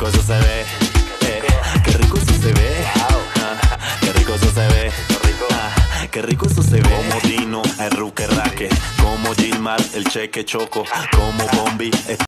rico eso se ve. Qué rico eso se ve. Qué rico eso se ve. Qué rico eso se ve. Como Dino, el Ruque Raque. Como Gilmar, el Cheque Choco. Como Bombi.